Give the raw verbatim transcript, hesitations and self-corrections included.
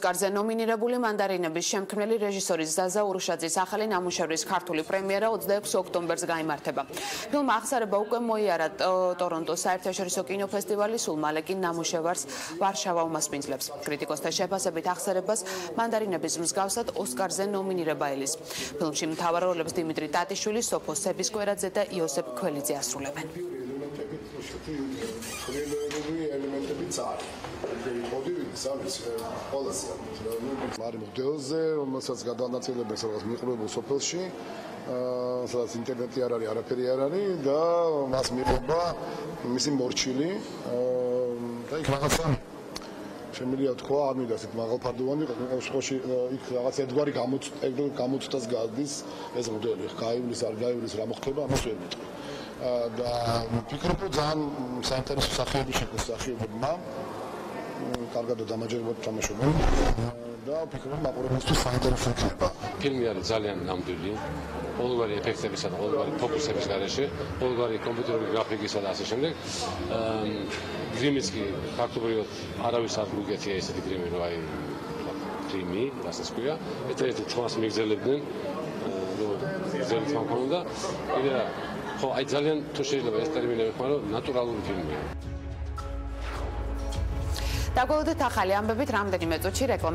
ოსკარზე ნომინირებული მანდარინების შემქმნელი რეჟისორის ზაზა ურუშაძის ახალი ნამუშევრის ქართული პრემიერა ოცდაექვსი ოქტომბერს გაიმართება. ფილმ აღსარება უკვე მოიარა ტორონტოს საერთაშორისო კინოფესტივალი, სულ მალე კი ნამუშევარს ვარშავა უმასპინძლებს. კრიტიკოსთა შეფასებით აღსარებას მანდარინების მსგავსად ოსკარზე ნომინირება ელის. ფილმში მთავარ როლებს დიმიტრი ტატიშვილი, სოფო სებისკვერაძე და იოსებ ქველიძე ასრულებენ. მარი მოდელზე, რომელსაც გადაანაწილებენ სადაც მიყრუებულ სოფელში, სადაც ინტერნეტი არ არის, არაფერი არ არის და მას მიყვება მისი მორჩილი და იქ რაღაცა შემიძლია თქვა, არ მინდა ისეთ მაღალფარდოვანი, ყოველში იქ რაღაც ერთგვარი გამოწვდას გადის ეს მოდელი, გაივლის არ გაივლის რა მოხდება, ამას ვერ მეტყვი. და ვფიქრობ, რომ ძალიან საინტერესო სახეები შექმნეს სახეებმა. კარგად დამაჯერებლად თამაშობენ და ვფიქრობ, მაყურებელისთვის საინტერესო იქნება. ფილმი არის ძალიან ნამდვილი, ყოველგვარი ეფექტებისა და ყოველგვარი ფოკუსების გარეშე, ყოველგვარი კომპიუტერული გრაფიკისა და ასე შემდეგ. გრიმიც კი ფაქტობრივად არავის არ მიგეთია ესეთი გრიმი, რომ აი გრიმი, რასაც ქვია, ერთ-ერთი თვალს მიგზელებდნენ, რომ გზელი თქმა მქონოდა. კიდე რა, ხო, აი ძალიან თუ შეიძლება ეს ტერმინი ვეხმარო, ნატურალური ფილმია. დაგვეოდეთ ახალი ამბებით რამდენიმე წუთში რეკლამა